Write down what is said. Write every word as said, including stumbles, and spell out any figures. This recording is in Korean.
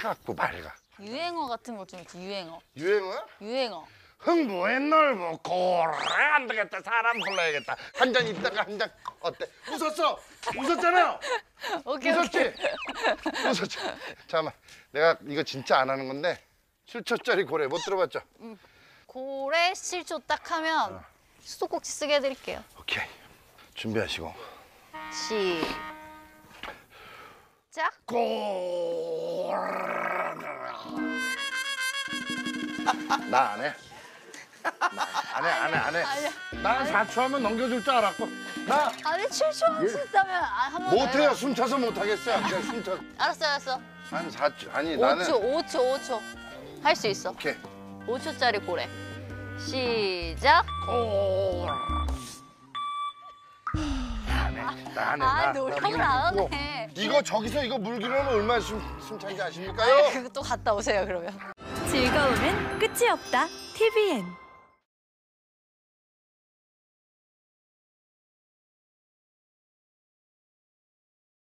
차갑고 맑아. 유행어 같은 거 좀 있지, 유행어. 유행어야? 유행어. 흥부의 넓어 고래 안 되겠다. 사람 불러야겠다. 한 잔 있다가 한 잔 어때? 웃었어? 웃었잖아요. 오케이, 웃었지? 오케이. 웃었지? 잠깐만, 내가 이거 진짜 안 하는 건데 칠 초짜리 고래 못 들어봤죠? 음. 고래 칠 초 딱 하면 어. 수도꼭지 쓰게 해드릴게요. 오케이, 준비하시고. 시작. 고래. 나 안 해. 안 해, 안 해, 안 해. 아니야. 난 사 초 하면 넘겨줄 줄 알았고. 나 아니 칠 초 할 수 있다면 아, 한번 못해요. 숨 차서 못 하겠어요. 그냥 숨 차. 알았어, 알았어. 한 사 초. 아니 오 나는. 초, 오 초, 오 초. 할 수 있어. 오케이. 오 초짜리 고래. 시작. 고래. 안 해. 나 안 해. 아, 나, 노력을 나 안 물- 하네. 이거 저기서 이거 물기로는 얼마나 숨, 숨 찬지 아십니까요? 그거 또 갔다 오세요, 그러면. 즐거움은 끝이 없다. 티비엔